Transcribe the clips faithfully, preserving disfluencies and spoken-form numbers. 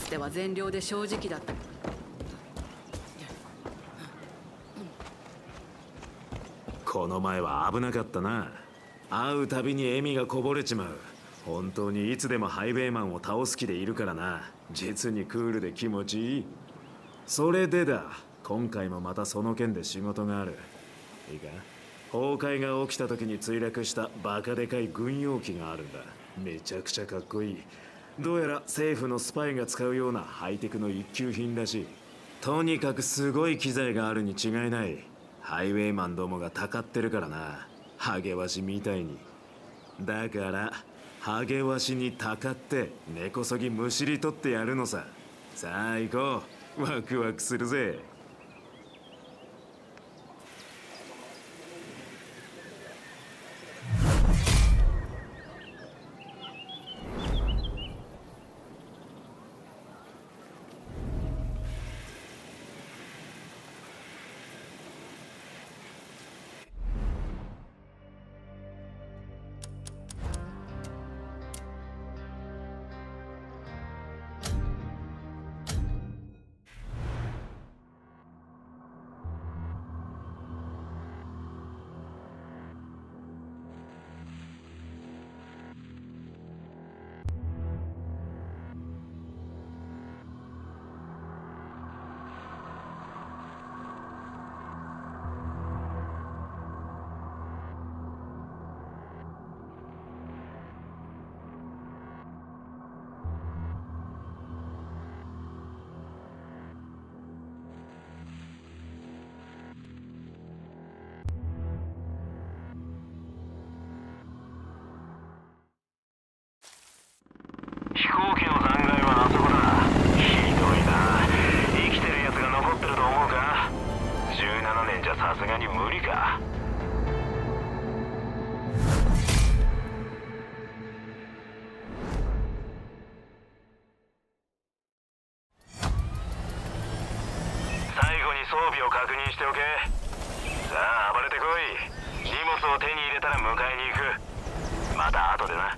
つては善良で正直だった。 この前は危なかったな。会うたびに笑みがこぼれちまう。本当にいつでもハイウェイマンを倒す気でいるからな。実にクールで気持ちいい。それでだ、今回もまたその件で仕事がある。いいか、崩壊が起きた時に墜落したバカでかい軍用機があるんだ。めちゃくちゃかっこいい。どうやら政府のスパイが使うようなハイテクの一級品らしい。とにかくすごい機材があるに違いない。ハイウェイマンどもがたかってるからな、ハゲワシみたいに。だからハゲワシにたかって根こそぎむしり取ってやるのさ。さあ行こう、ワクワクするぜ。 飛行機の残骸はあそこだ。ひどいな。生きてるやつが残ってると思うか。じゅうななねんじゃさすがに無理か。最後に装備を確認しておけ。さあ暴れてこい。荷物を手に入れたら迎えに行く。また後でな。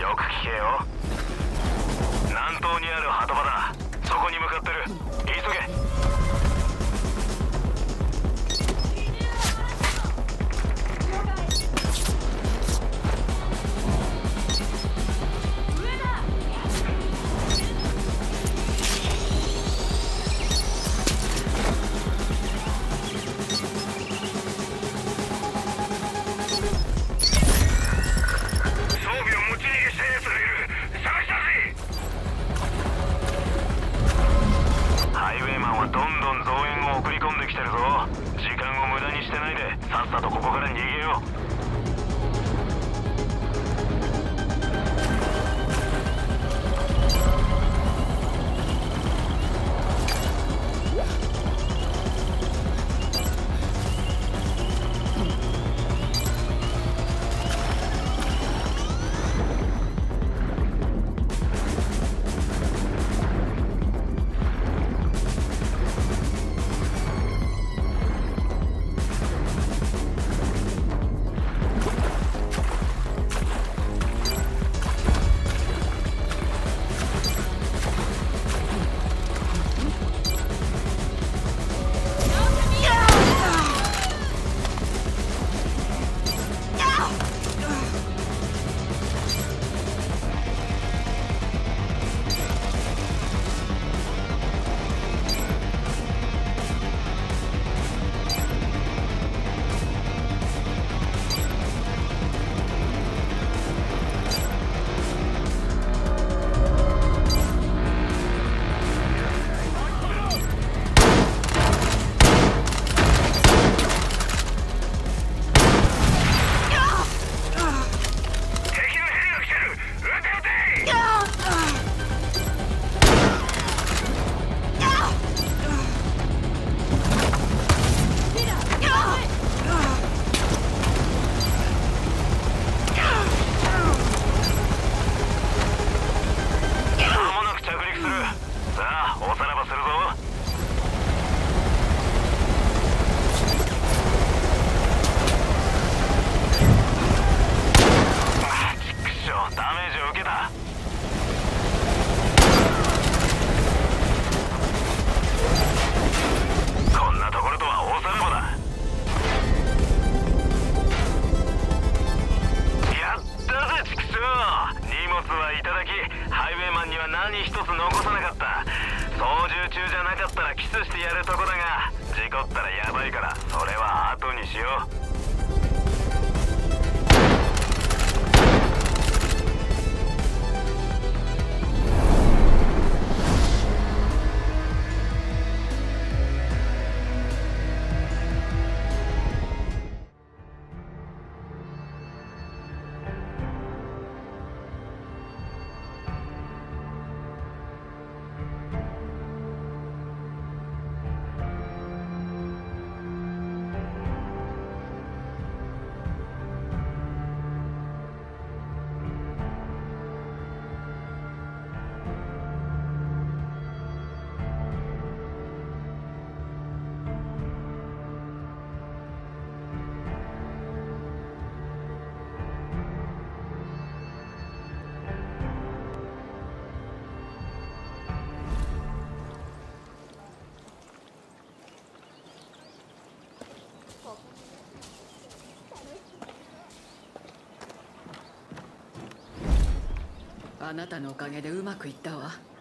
よく聞けよ。南東にある鳩場だ。そこに向かってる。急げ。さっさとここから逃げよう。何一つ残さなかった。操縦中じゃなかったらキスしてやるとこだが、事故ったらヤバいからそれは後にしよう。 あなたのおかげでうまくいったわ。